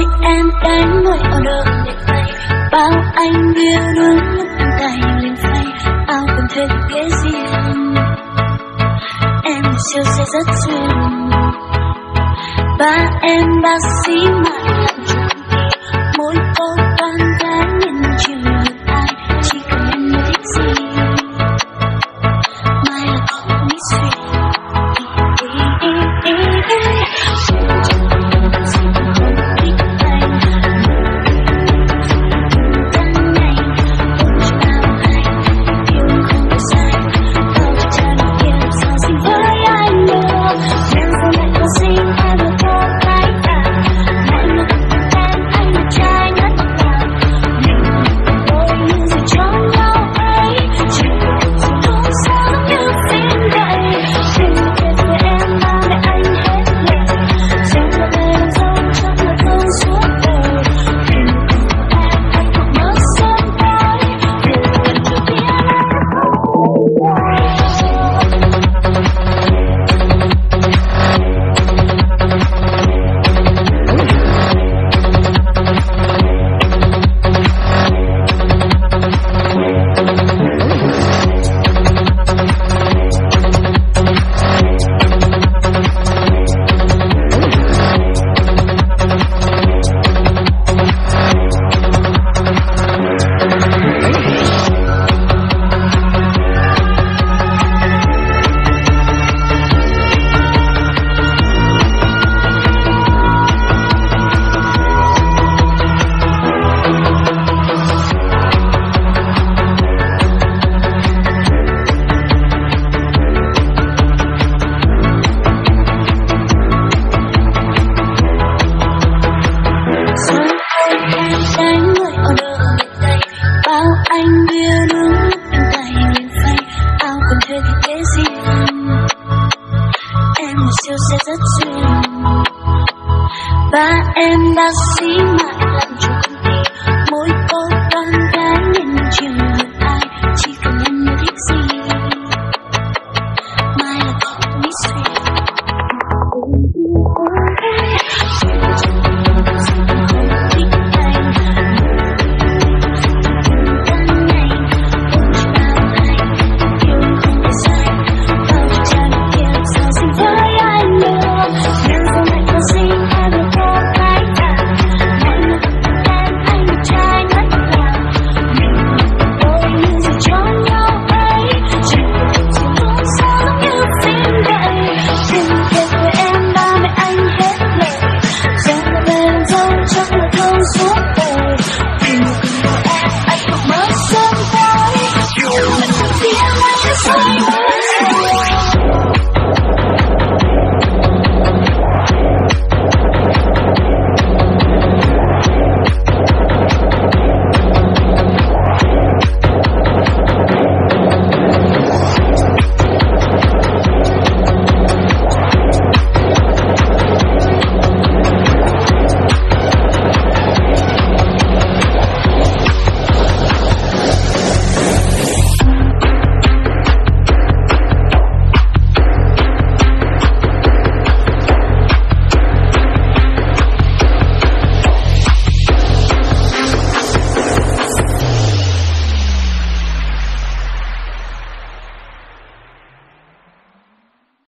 với em đánh người order để tay, bao anh yêu đúng lúc tay lên phay, ao cần thuê ghế riêng. Em siêu xe rất duyên, ba em bác sĩ mà làm chuẩn bị, mỗi cô con gái nhìn chiều lượt ai, chỉ cần em nói thích gì, mai là có mỹ duyên. Bác sĩ